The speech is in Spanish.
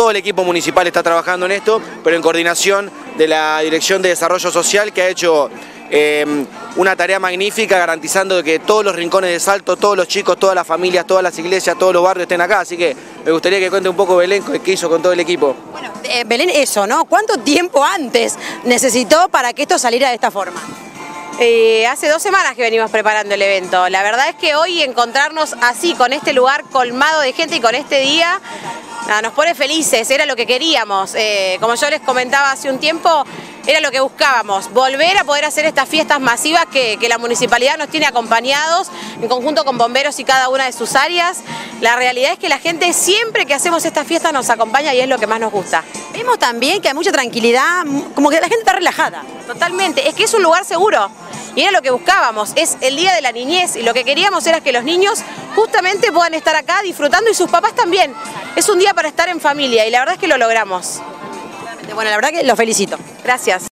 todo el equipo municipal está trabajando en esto, pero en coordinación de la Dirección de Desarrollo Social, que ha hecho una tarea magnífica garantizando que todos los rincones de Salto, todos los chicos, todas las familias, todas las iglesias, todos los barrios estén acá. Así que me gustaría que cuente un poco Belén qué hizo con todo el equipo. Bueno, Belén, eso, ¿no? ¿Cuánto tiempo antes necesitó para que esto saliera de esta forma? Hace 2 semanas que venimos preparando el evento. La verdad es que hoy encontrarnos así, con este lugar colmado de gente y con este día, nada, nos pone felices, era lo que queríamos. Como yo les comentaba hace un tiempo, era lo que buscábamos, volver a poder hacer estas fiestas masivas que la municipalidad nos tiene acompañados, en conjunto con bomberos y cada una de sus áreas. La realidad es que la gente siempre que hacemos estas fiestas nos acompaña y es lo que más nos gusta. Vemos también que hay mucha tranquilidad, como que la gente está relajada. Totalmente, es que es un lugar seguro. Y era lo que buscábamos, es el Día de la Niñez y lo que queríamos era que los niños justamente puedan estar acá disfrutando y sus papás también. Es un día para estar en familia y la verdad es que lo logramos. Bueno, la verdad que los felicito. Gracias.